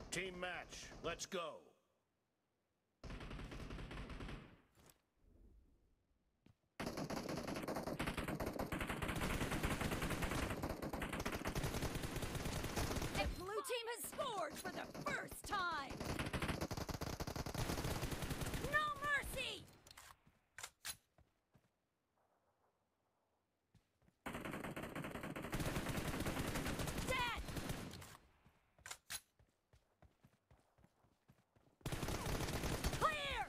Team match, let's go. The blue team has scored for the first time! No mercy! Dead! Clear!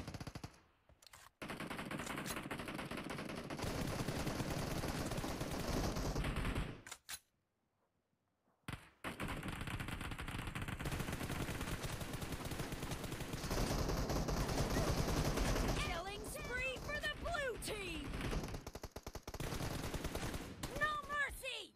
Killing spree for the blue team! No mercy!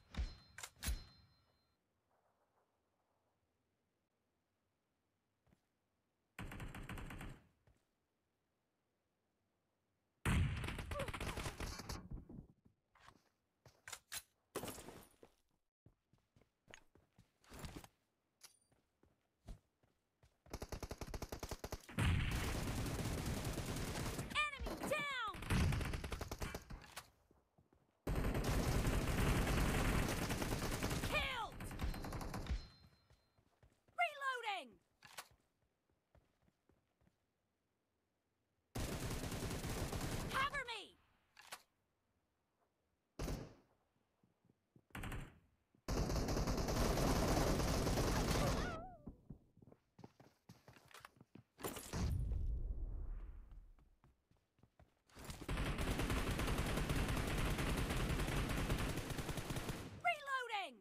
Enemy down! Killed! Reloading! Cover me! Reloading!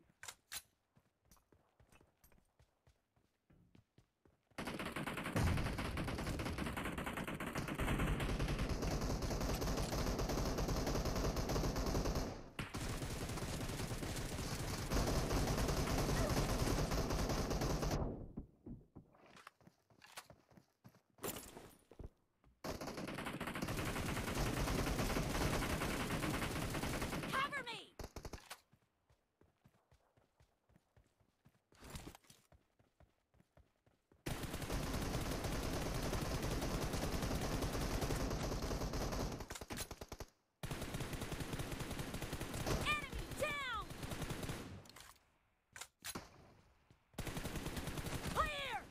Cover me! Enemy down! Clear!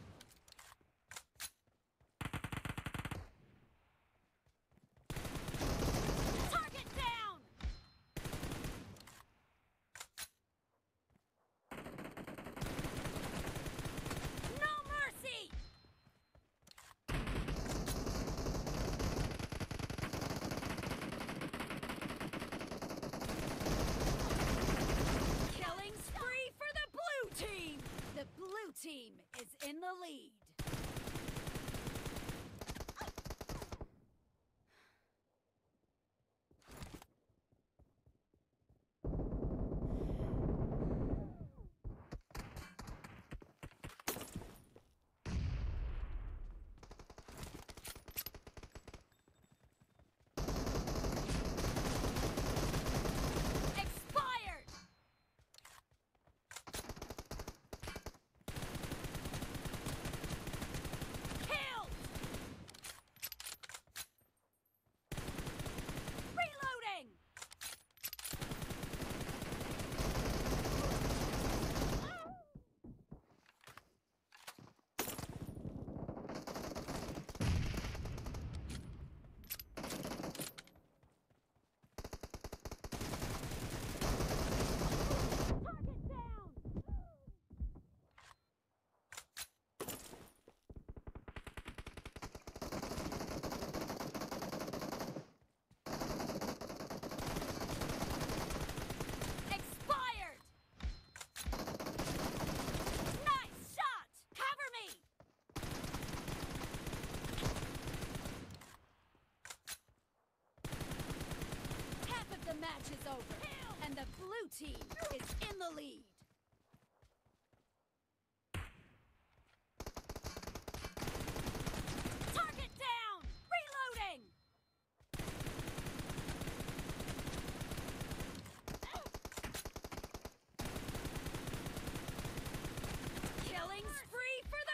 Target down! No mercy! Killing spree for the blue team! The blue team is in the lead. Expired! Killed! Reloading! Target down! Expired! Nice shot! Cover me! Half of the match is over, and the blue team is in the lead. Target down! Reloading! Killing spree for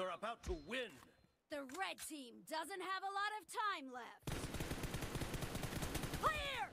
are about to win. The red team doesn't have a lot of time left. Clear!